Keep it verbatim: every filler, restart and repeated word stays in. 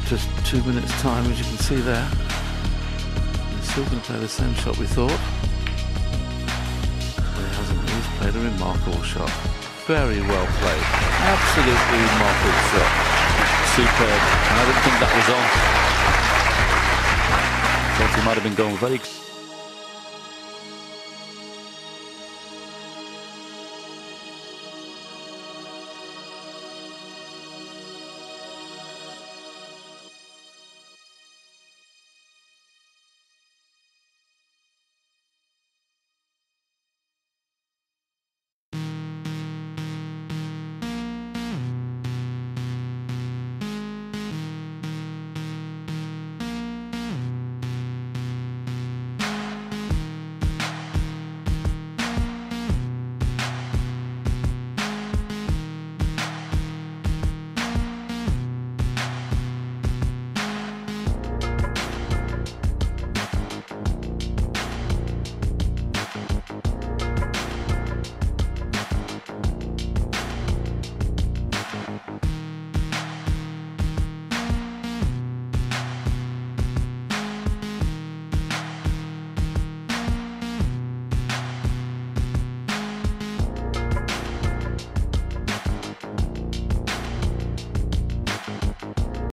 just two minutes time, as you can see there. He's still going to play the same shot we thought. But he hasn't. He's played a remarkable shot. Very well played. Absolutely remarkable shot. Superb. And I didn't think that was on. Thought he might have been going very